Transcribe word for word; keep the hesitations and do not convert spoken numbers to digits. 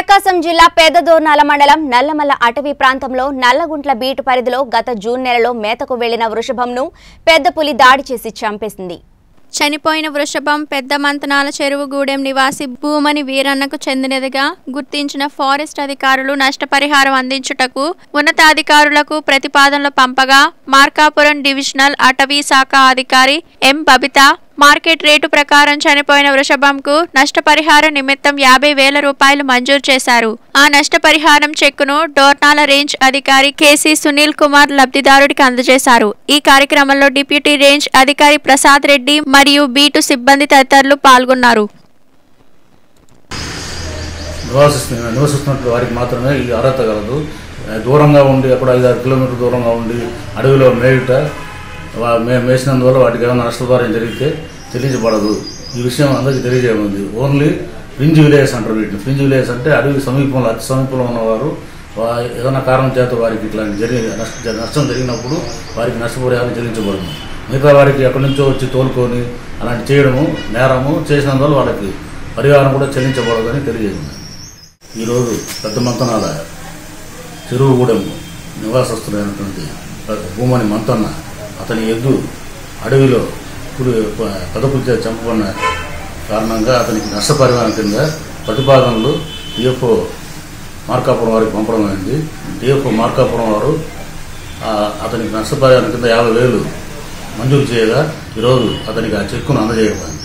ప్రకాశం జిల్లా పెద్దదోర్నాల మండలం నల్లమల్ల అటవీ ప్రాంతంలో నల్లగుంట్ల బీటు పరిధిలో గత జూన్ నెలలో మేతకు వెళ్లిన వృషభంను పెద్ద పులి దాడి చేసి చంపేసింది. చనిపోయిన వృషభం పెద్ద మంతనాల చెరువు గూడెం నివాసి భూమని వీరన్నకు చెందినదిగా గుర్తించిన ఫారెస్ట్ అధికారులు నష్టపరిహారం అందించుటకు ఉన్నతాధికారులకు ప్రతిపాదనలు పంపగా మార్కాపురం డివిజనల్ అటవీ శాఖ అధికారి ఎం బబిత మార్కెట్ రేటు ప్రకారం చనిపోయిన వృషభంకు నష్టపరిహార నిమిత్తం యాభై వేల రూపాయలు మంజూరు చేశారు. ఆ నష్టపరిహారం చెక్కును డోర్నాల రేంజ్ అధికారి కేసీ సునీల్ కుమార్ లబ్ధిదారుడికి అందజేశారు. ఈ కార్యక్రమంలో డిప్యూటీ రేంజ్ అధికారి ప్రసాద్ రెడ్డి మరియు బీటు సిబ్బంది తదితరులు పాల్గొన్నారు. నివసిస్తున్నటువంటి వారికి మాత్రమే ఈ అర్హత కలదు. దూరంగా ఉండి అప్పుడు ఐదు ఆరు కిలోమీటర్ దూరంగా ఉండి అడవిలో మేయుట మేము వేసినందువల్ల వాటికి ఏమైనా నష్టపరిహారం జరిగితే చెల్లించబడదు. ఈ విషయం అందరికీ తెలియజేయమంది. ఓన్లీ ఫ్రింజ్ విలేజ్ అంటారు వీటిని. ఫ్రింజ్ విలేజ్ అంటే అడవి సమీపంలో అతి సమీపంలో ఉన్నవారు ఏదైనా కారణం చేత వారికి ఇట్లాంటి జరిగి నష్టం జరిగినప్పుడు వారికి నష్టపరిహారం చెల్లించబడదు. మిగతా వారికి ఎక్కడి నుంచో వచ్చి తోలుకొని అలాంటి చేయడము నేరము చేసినందువల్ల వాళ్ళకి పరిహారం కూడా చెల్లించబడదని తెలియజేసింది. ఈరోజు పెద్ద మంతనాల చెరువుగూడెం నివాసస్తులైనటువంటి భూమని మంతన్న అతని ఎద్దు అడవిలో పులి పెద్ద పులిచే చంపబడిన కారణంగా అతనికి నష్టపరిహారం కింద ప్రతిపాదనలు డిఎఫ్ఓ మార్కాపురం వారికి పంపడం అయింది. డిఎఫ్ఓ మార్కాపురం వారు అతనికి నష్టపరిహారం కింద యాభై వేలు మంజూరు చేయగా ఈరోజు అతనికి ఆ చెక్కును అందజేయబడింది.